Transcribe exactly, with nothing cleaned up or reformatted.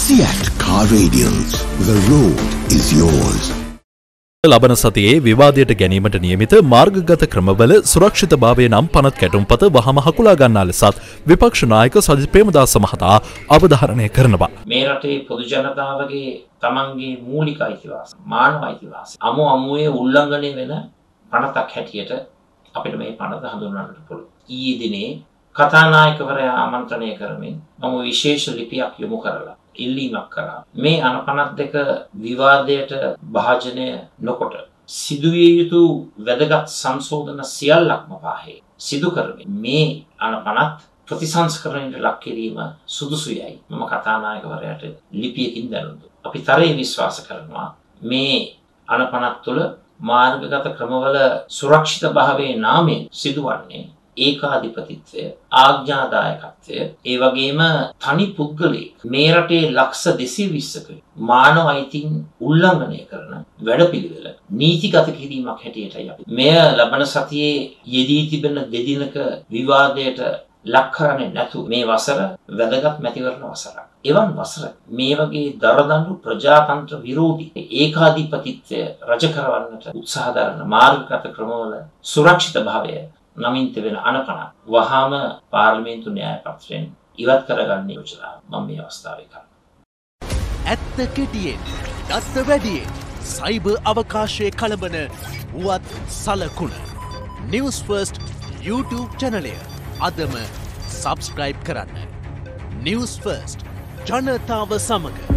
Fiat Car Radials. The road is yours. ලබන සතියේ විවාදයට ගැනීමට නියමිත මාර්ගගත ක්‍රමවල සුරක්ෂිතභාවය නම් පනත් කැටුම්පත වහම හකුලා ගන්නා ලෙසත් විපක්ෂ නායක සජිත් ප්‍රේමදාස මහතා අවධාරණය කරනවා. මේ රටේ පොදු ජනතාවගේ තමන්ගේ මූලික අයිතිවාසිකම් මානව අයිතිවාසිකම් අමු අමුවේ උල්ලංඝනය වෙන පනතක් හැටියට අපිට මේ පනත හඳුන්වන්නට පුළුවන්. ඊයේ දිනේ කතානායකවරයා ආමන්ත්‍රණය කරමින් මම විශේෂ ලිපියක් යොමු කරලා ඉල්ලීමක් කරා. මේ අනපනත් දෙක විවාදයට භාජනය නොකොට සිදුවිය යුතු වැදගත් සංශෝධන සියල්ලක්ම පාහේ සිදු කරමින් මේ අනපනත් ප්‍රතිසංස්කරණයට ලක් කිරීම සුදුසුයයි මම කතානායකවරයාට ලිපියකින් දැනුම් දුන්නා. අපි තරයේ විශ්වාස කරනවා මේ අනපනත් තුළ මාර්ගගත ක්‍රමවල සුරක්ෂිත භාවයේ නාමයෙන් සිදුවන්නේ ඒකාධිපතිත්වය, ආඥාදායකත්වය, ඒ වගේම තනි පුද්ගලයෙක් මේ රටේ ලක්ෂ දෙසිය විස්සක මානව අයිතීන් උල්ලංඝනය කරන වැඩපිළිවෙල නීතිගත කිරීමක් හැටියටයි අපි මෙය ලබන සතියේ යෙදී තිබෙන දෙදිනක විවාදයට ලක් කරන්නේ නැතු මේ වසර වැදගත් මැතිවරණ වසරක්. එවන් වසරක් මේ වගේ දරදඬු ප්‍රජාතන්ත්‍ර විරෝධී ඒකාධිපතිත්වය රජ කරවන්නට උත්සාහ දරන මාර්ගගත ක්‍රමවල සුරක්ෂිත භාවය නමින් තිබෙන අනපන වහාම පාර්ලිමේන්තු න්‍යාය පත්‍රයෙන් ඉවත් කරගන්න යෝජනා මම මේ අවස්ථාවේ කරනවා. ඇත්ත කෙටියෙන්, දත්ත වැඩියෙන්, සයිබර් අවකාශයේ කලබන වුවත් සලකුණ. Newsfirst YouTube channel එක අදම subscribe කරන්න. Newsfirst ජනතාව සමග